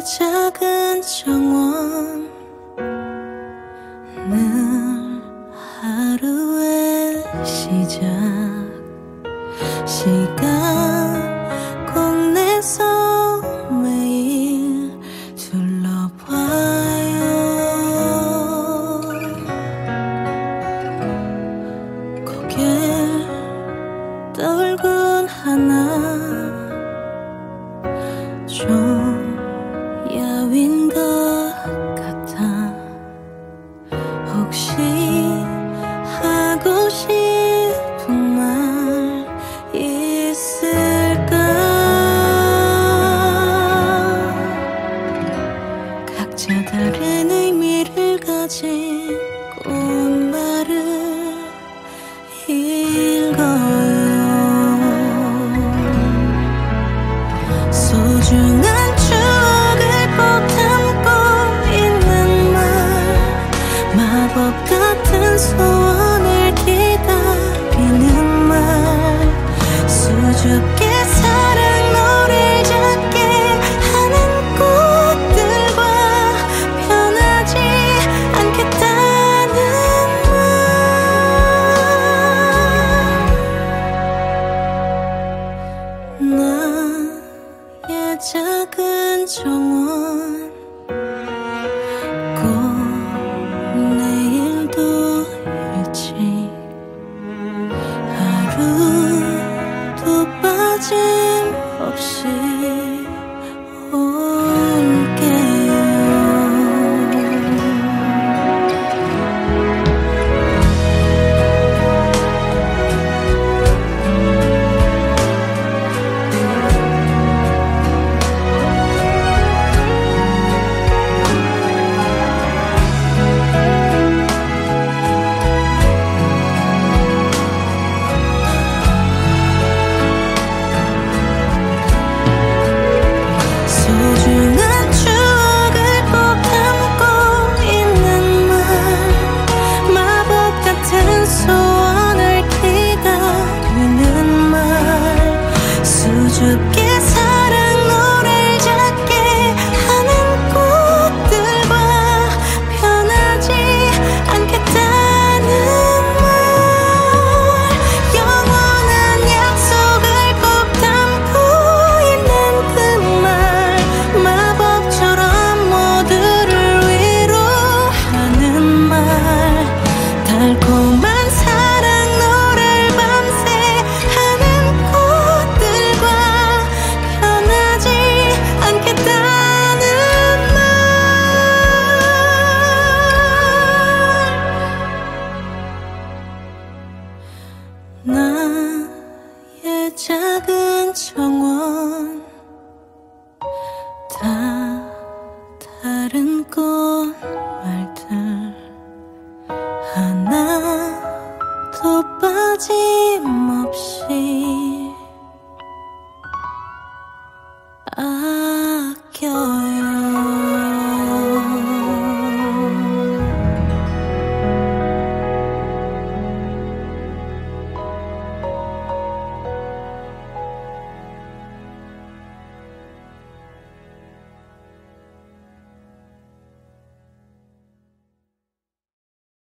작은 정원 늘 하루의 시작 시간 꼭 내서 매일 둘러봐요. 고개 떨군 하나 좀 야윈 것 같아. 혹시 하고 싶은 말 있을까? 각자 다른 의미를 가진 꽃말을 읽어요. 소중한 추억을 꼭 담고 있는 말 마법 같은 소원을 기다리는 말 수줍게 사랑 노를 작게 하는 꽃들과 변하지 않겠다는 말. 나의 작은 정원 꼭 내일도 일찍 하루도 빠짐없이